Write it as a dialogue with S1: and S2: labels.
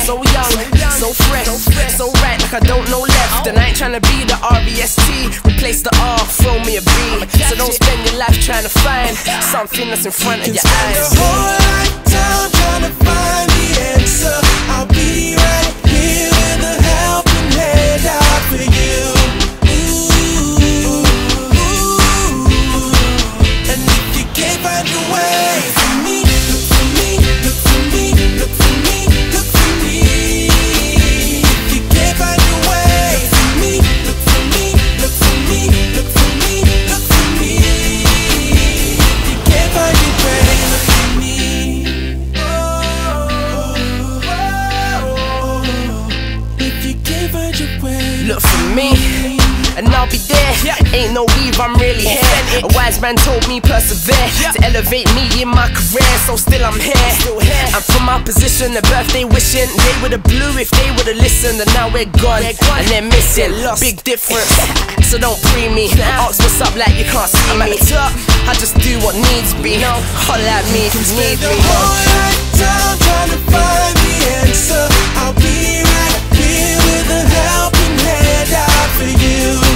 S1: so young, so fresh, so right like I don't know left. And I ain't tryna be the R-E-S-T, replace the R, throw me a B. So don't spend your life trying to find something that's in front of your eyes.
S2: Spend a whole lifetime trying to find the answer. I'll be right here with a helping hand out for you. And if you can't find your way, look for me, look for me, look for me, look for me, look for me. If you can't find your way, look for me, look for me, look for me, look for me, look for me. If you can't find your way, look for me. If you can't find your way,
S1: look for me, and I'll be there. Ain't no weave, I'm really here. A wise man told me persevere to elevate me in my career, so still I'm here. And from my position, the birthday wishing they would've blew if they would've listened. And now we're gone, and they're missing. Big difference, so don't pre me. Ask what's up like you can't see me. I'm at the top, I just do what needs be. Holla at me if you need
S2: spend a
S1: me.
S2: whole lifetime trying to find the answer. I'll be right here with a helping hand out for you.